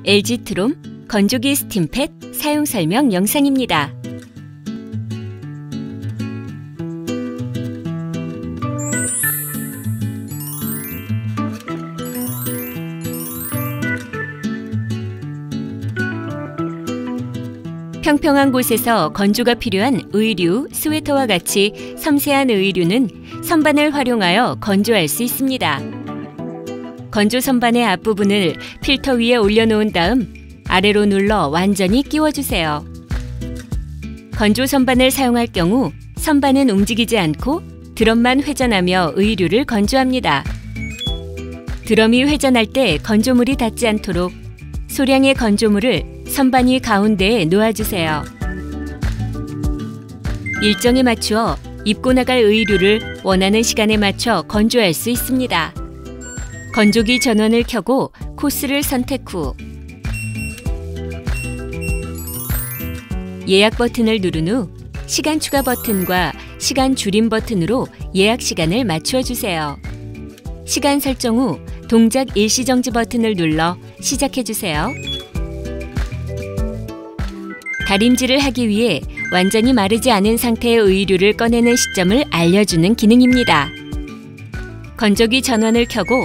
LG트롬 건조기 스팀팻 사용 설명 영상입니다. 평평한 곳에서 건조가 필요한 의류, 스웨터와 같이 섬세한 의류는 선반을 활용하여 건조할 수 있습니다. 건조 선반의 앞부분을 필터 위에 올려놓은 다음 아래로 눌러 완전히 끼워주세요. 건조 선반을 사용할 경우 선반은 움직이지 않고 드럼만 회전하며 의류를 건조합니다. 드럼이 회전할 때 건조물이 닿지 않도록 소량의 건조물을 선반 가운데에 놓아주세요. 일정에 맞추어 입고 나갈 의류를 원하는 시간에 맞춰 건조할 수 있습니다. 건조기 전원을 켜고 코스를 선택 후 예약 버튼을 누른 후 시간 추가 버튼과 시간 줄임 버튼으로 예약 시간을 맞추어 주세요. 시간 설정 후 동작 일시정지 버튼을 눌러 시작해 주세요. 다림질을 하기 위해 완전히 마르지 않은 상태의 의류를 꺼내는 시점을 알려주는 기능입니다. 건조기 전원을 켜고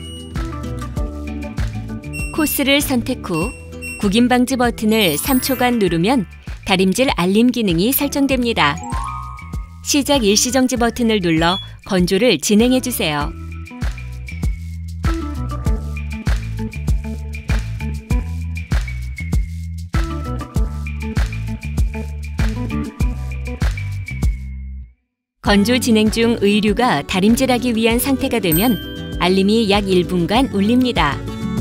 코스를 선택 후 구김 방지 버튼을 3초간 누르면 다림질 알림 기능이 설정됩니다. 시작 일시정지 버튼을 눌러 건조를 진행해 주세요. 건조 진행 중 의류가 다림질하기 위한 상태가 되면 알림이 약 1분간 울립니다.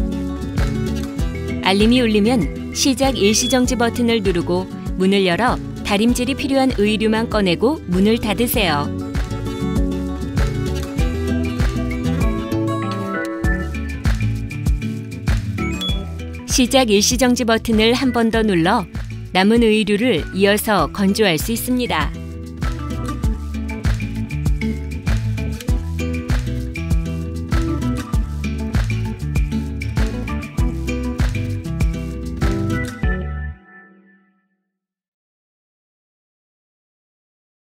알림이 울리면 시작 일시정지 버튼을 누르고 문을 열어 다림질이 필요한 의류만 꺼내고 문을 닫으세요. 시작 일시정지 버튼을 한 번 더 눌러 남은 의류를 이어서 건조할 수 있습니다.